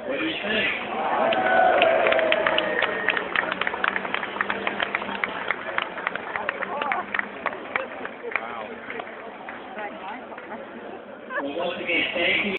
What do you think? Well, once again, thank you.